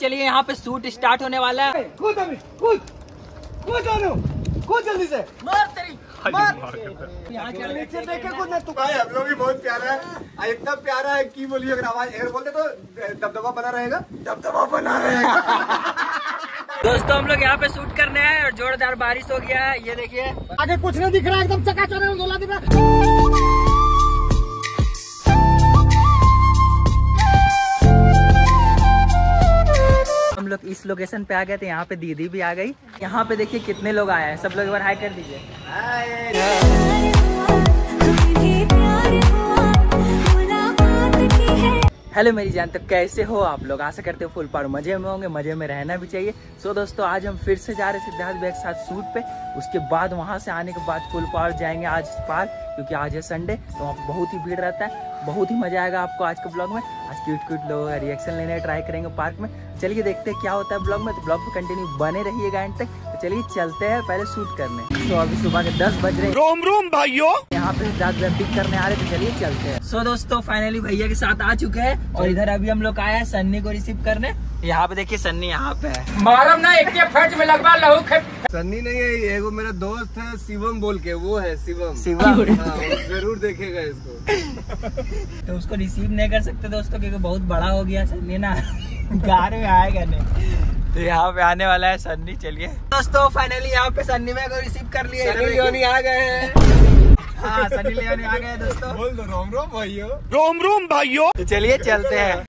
चलिए यहाँ पे शूट स्टार्ट होने वाला है। कूद अभी, कूद जल्दी से, मार तेरी मार। नीचे देख के कूदना। तू भाई हम लोग भी बहुत प्यारा है, इतना प्यारा है कि बोलिए अगर आवाज अगर बोलते तो दबदबा बना रहेगा, दबदबा बना रहेगा। दोस्तों हम लोग यहाँ पे शूट करने हैं और जोरदार बारिश हो गया है, ये देखिए आगे कुछ नहीं दिख रहा है, एकदम चकाचौंध धुला दिख रहा है। हम लोग इस लोकेशन पे आ गए थे, यहाँ पे दीदी भी आ गई। यहाँ पे देखिए कितने लोग आए हैं, सब लोग एक बार हाई कर दीजिए। हेलो मेरी जान, तो कैसे हो आप लोग? आशा करते हो फुल पावर मजे में होंगे, मजे में रहना भी चाहिए। सो दोस्तों आज हम फिर से जा रहे सिद्धार्थ भैया के साथ शूट पे। उसके बाद वहाँ से आने के बाद फुल पावर जाएंगे आज पार्क, क्योंकि आज है संडे, तो वहाँ पे बहुत ही भीड़ रहता है। बहुत ही मजा आएगा आपको आज के ब्लॉग में। आज क्यूट लोगों का रिएक्शन लेने ट्राई करेंगे पार्क में। चलिए देखते हैं क्या होता है ब्लॉग में, तो ब्लॉग पे कंटिन्यू बने रहिएगा एंड तक। तो चलिए चलते हैं पहले शूट करने। तो अभी सुबह के 10 बज रहे हैं। रोम भाइयों, यहाँ पे सिद्धार्थ भैया पिक करने आ रहे, तो चलिए चलते हैं। सो दोस्तों फाइनली भैया के साथ आ चुके हैं और इधर अभी हम लोग आए हैं सन्नी को रिसीव करने। यहाँ पे देखिए सन्नी यहाँ पे है। मारम ना एक फट में लगवा लहू। सन्नी नहीं है, एगो मेरा दोस्त है शिवम बोल के, वो है शिवम। जरूर देखेगा इसको। तो उसको रिसीव नहीं कर सकते दोस्तों, क्योंकि बहुत बड़ा हो गया सन्नी ना, कार में आएगा नहीं। तो यहाँ पे आने वाला है सन्नी। चलिए दोस्तों फाइनली यहाँ पे सन्नी में को रिसीव कर लिए। सन्नी लियोनी आ गए हैं। हाँ सन्नी लियोनी आ गए दोस्तों। बोल दो रोम भाइयों। तो चलिए चलते हैं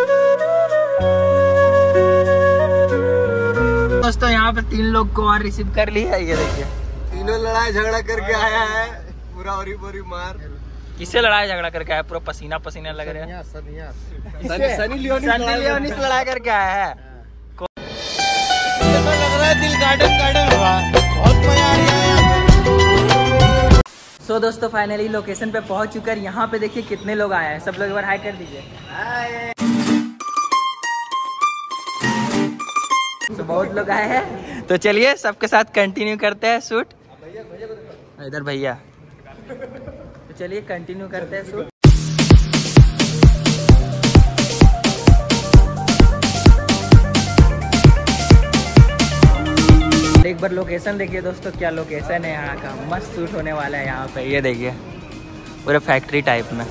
दोस्तों। यहाँ पे 3 लोग को और रिसीव कर लिया है, ये देखिए। तीनों लड़ाई झगड़ा करके आया है, पूरा औरी बोरी मार। किससे लड़ाई झगड़ा करके आया? पूरा पसीना पसीना लग रहा है। सनी लियोनी से लड़ाई करके आया है। लग रहा है दिल गार्डन हुआ, बहुत मजा आ रहा है। सो दोस्तों फाइनली लोकेशन पे पहुंच चुके हैं। यहाँ पे देखिए कितने लोग आए हैं, सब लोग एक बार हाई कर दीजिए। तो बहुत लोग आए हैं, तो चलिए सबके साथ कंटिन्यू करते हैं शूट। इधर भैया, तो चलिए कंटिन्यू करते हैं शूट। एक बार लोकेशन देखिए दोस्तों, क्या लोकेशन है यहाँ का। मस्त शूट होने वाला है यहाँ पे, ये देखिए पूरे फैक्ट्री टाइप में।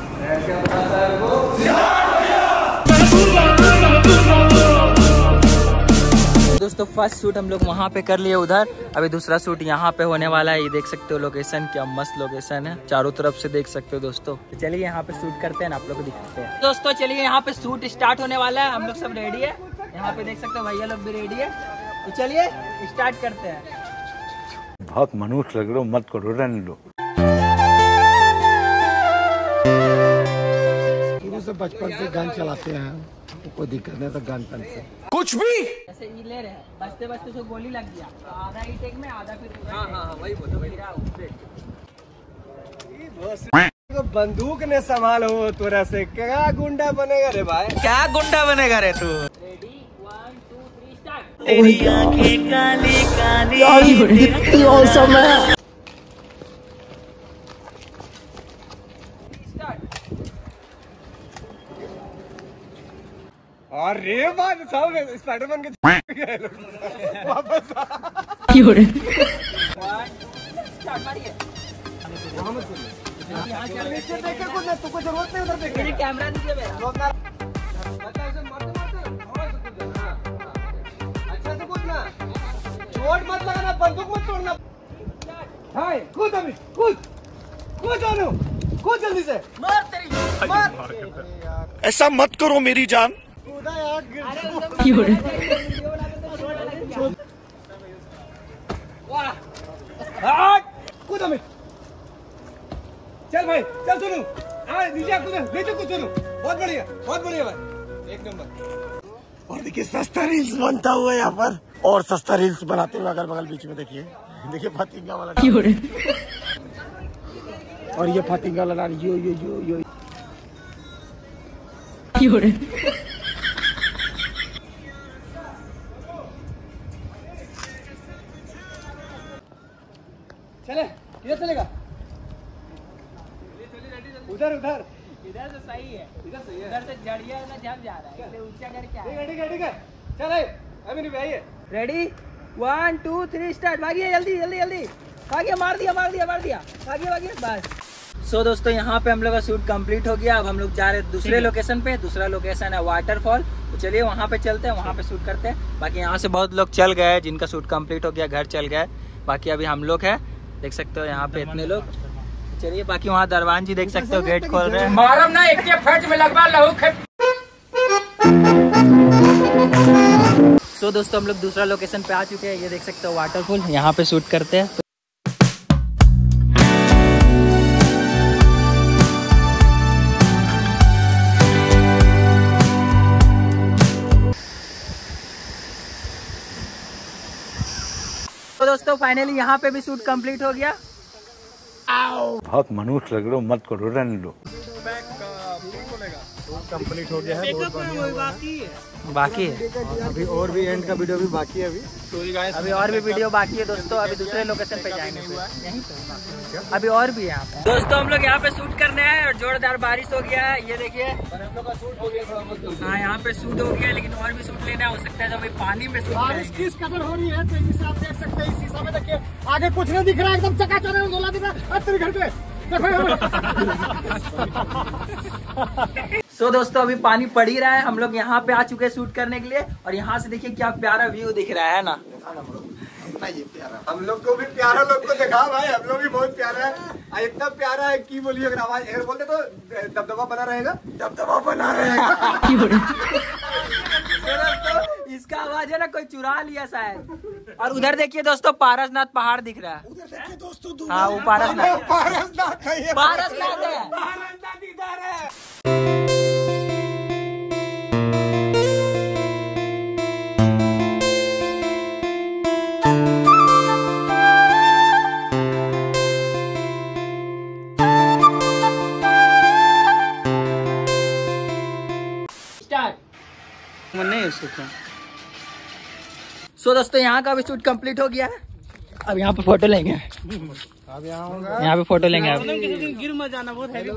दोस्तों फर्स्ट शूट हम लोग वहाँ पे कर लिए उधर, अभी दूसरा शूट यहाँ पे होने वाला है। ये देख सकते हो लोकेशन, क्या मस्त लोकेशन है, चारों तरफ से देख सकते हो दोस्तों। तो चलिए यहाँ पे शूट करते हैं ना, आप लोग को दिखाते हैं। दोस्तों चलिए यहाँ पे शूट स्टार्ट होने वाला है, हम लोग सब रेडी है। यहाँ पे देख सकते हो भैया लोग भी रेडी है, तो चलिए स्टार्ट करते हैं। बहुत मनुष्य लग रहे हो, मत करो, रहने दो। शुरू से बचपन से गन चलाते हैं, कोई दिक्कत नहीं, तो गन पेन से कुछ भी ऐसे ही ले रहे हैं, बचते बचते उसको गोली लग गया, तो आधा ही टेक में आधा फिर। हाँ वही बंदूक ने संभालो तोरा से, क्या गुंडा बनेगा रे भाई? क्या गुंडा बनेगा रे तू? Ready 1 2 3 start. तेरी आंखें काली काली दिखती हो समय। अरे बात सब स्पाइडरमैन के वापस नीचे देख के कूदना, तुमको जरूरत नहीं उधर देखने। कैमरा नीचे अच्छा से कूदना, चोट मत लगाना, बंदूक मत तोड़ना। हाय कूद अभी, कूद जानो, कूद जल्दी से। मार तेरी मार। ऐसा मत करो मेरी जान। कूदा यार, कूद अभी। चल भाई चल, सुनो नीचे कूद सुनो। बहुत बढ़िया भाई, एक नंबर। और देखिए सस्ता रील्स बनता हुआ यहाँ पर, और सस्ता रील्स बनाते हुए अगल बगल बीच में देखिए फतिंगा वाला। और ये फतिंगा वाला यो चले, किधर चलेगा? उधर इधर से सही है, इधर सही है। इधर से जड़िया ना जम जा रहा है, इसलिए ऊंचा कर क्या ठीक है ठीक है ठीक है, चल अभी नहीं आइए। Ready 1 2 3 start. भागिए जल्दी जल्दी जल्दी, भागिए, मार दिया मार दिया मार दिया, भागिए भागिए बस। सो दोस्तों यहाँ पे हम लोग का शूट कंप्लीट हो गया। अब हम लोग जा रहे हैं दूसरे लोकेशन पे। दूसरा लोकेशन है वाटरफॉल, तो चलिए वहाँ पे चलते हैं, वहाँ पे शूट करते हैं। बाकी यहाँ से बहुत लोग चल गए, जिनका शूट कंप्लीट हो गया घर चल गए। बाकी अभी हम लोग हैं, देख सकते हो यहाँ पे इतने लोग। चलिए बाकी वहाँ दरवान जी देख सकते हो गेट खोल रहे हैं। मारम ना एक फट में लगवा लहू खे। सो दोस्तों हम लोग दूसरा लोकेशन पे आ चुके हैं, ये देख सकते हो वाटरफॉल, यहाँ पे शूट करते हैं। तो दोस्तों फाइनली यहाँ पे भी शूट कंप्लीट हो गया। बहुत मनुष्य लग रहे हो, मत करो, रहने दो। कंप्लीट हो गया है, बहुत बढ़िया बाकी है अभी और भी एंड का वीडियो भी बाकी है अभी और भी वीडियो बाकी है दोस्तों। अभी दूसरे लोकेशन पे जाएंगे, यहीं पे अभी और भी है यहाँ पे। दोस्तों हम लोग यहाँ पे शूट करने आए और जोरदार बारिश हो गया है, ये देखिए। हाँ यहाँ पे शूट हो गया, लेकिन और भी शूट लेना हो सकता है जब अभी पानी में शूट बारिश किस कदर हो रही है, तेजी से आप देख सकते हैं। इस शीशा में देखिए, आगे कुछ नहीं दिख रहा है, एकदम चकाचौंध धुला दिख रहा है। तेरे घर पे सो दोस्तों अभी पानी पड़ ही रहा है, हम लोग यहाँ पे आ चुके हैं शूट करने के लिए। और यहाँ से देखिए क्या प्यारा व्यू दिख रहा है ना। हम लोग को भी प्यारा, लोग को दिखा भाई, हम लोग भी बहुत प्यारा है। इतना प्यारा है कि बोलिए, अगर आवाज अगर बोलते तो दबदबा बना रहेगा, दबदबा बना रहेगा। इसका आवाज है ना कोई चुरा लिया शायद। और उधर देखिए दोस्तों पारसनाथ पहाड़ दिख रहा है। उधर देखिए दोस्तों, हाँ वो पारसनाथ पारसनाथ है, पारसनाथ है। पारसनाथ इधर है। सो दोस्तों यहाँ का भी शूट कंप्लीट हो गया है। अब यहाँ पे फोटो लेंगे, अब यहाँ पे फोटो लेंगे। अब गिर मत जाना, बहुत हैवी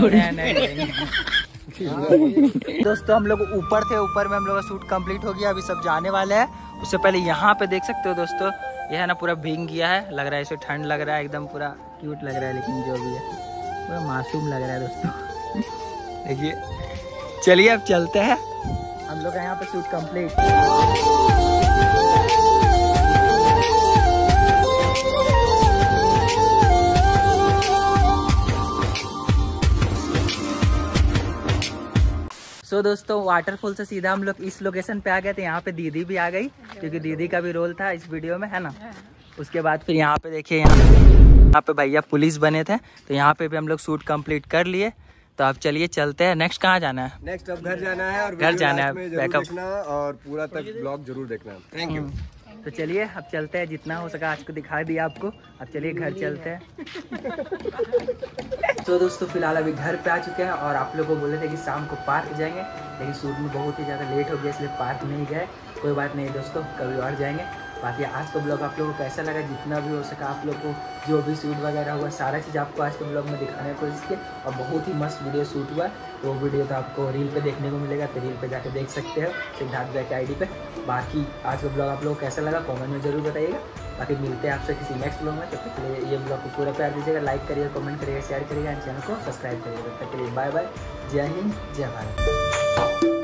दोस्तों हम लोग ऊपर थे, ऊपर में हम लोग का शूट कंप्लीट हो गया। अभी सब जाने वाले हैं। उससे पहले यहाँ पे देख सकते हो दोस्तों, ये है ना पूरा भीग गया है, लग रहा है इसे ठंड लग रहा है, एकदम पूरा क्यूट लग रहा है। लेकिन जो भी है पूरा मासूम लग रहा है दोस्तों। देखिए चलिए अब चलते हैं, हम लोग का यहाँ पे शूट कंप्लीट। सो दोस्तों वाटरफॉल से सीधा हम लोग इस लोकेशन पे आ गए थे। यहाँ पे दीदी भी आ गई, क्योंकि दीदी का भी रोल था इस वीडियो में, है ना। उसके बाद फिर यहाँ पे देखिए, यहाँ पे भैया पुलिस बने थे, तो यहाँ पे भी हम लोग शूट कंप्लीट कर लिए। तो अब चलिए चलते हैं। नेक्स्ट कहाँ जाना है? नेक्स्ट अब घर जाना है, और घर जाना है, बैकअप देखना और पूरा तक ब्लॉग जरूर देखना। Thank you. तो चलिए अब चलते हैं, जितना हो सका आज को दिखा दिया आपको। अब चलिए घर चलते हैं। तो दोस्तों फिलहाल अभी घर पे आ चुके हैं, और आप लोगों को बोले थे कि शाम को पार्क जाएंगे, लेकिन शूट में बहुत ही ज़्यादा लेट हो गया, इसलिए पार्क नहीं गए। कोई बात नहीं दोस्तों, कभी और जाएंगे। बाकी आज का ब्लॉग आप लोगों को कैसा लगा, जितना भी हो सका आप लोग को जो भी शूट वगैरह हुआ सारा चीज़ आपको आज के ब्लॉग में दिखाने की कोशिश की। और बहुत ही मस्त वीडियो शूट हुआ, तो वो वीडियो तो आपको रील पे देखने को मिलेगा, तो रील पे जाके देख सकते हो सिद्धार्थ भाई के आईडी पे। बाकी आज का ब्लॉग आप लोगों को कैसा लगा कमेंट में जरूर बताइएगा। बाकी मिलते हैं आपसे किसी नेक्स्ट ब्लॉग में। तब तक के लिए ये ब्लॉग को पूरा प्यार दीजिएगा, लाइक करिएगा, कमेंट करिएगा, शेयर करिएगा, चैनल को सब्सक्राइब करिएगा। तब तक के लिए बाय बाय, जय हिंद, जय भारत।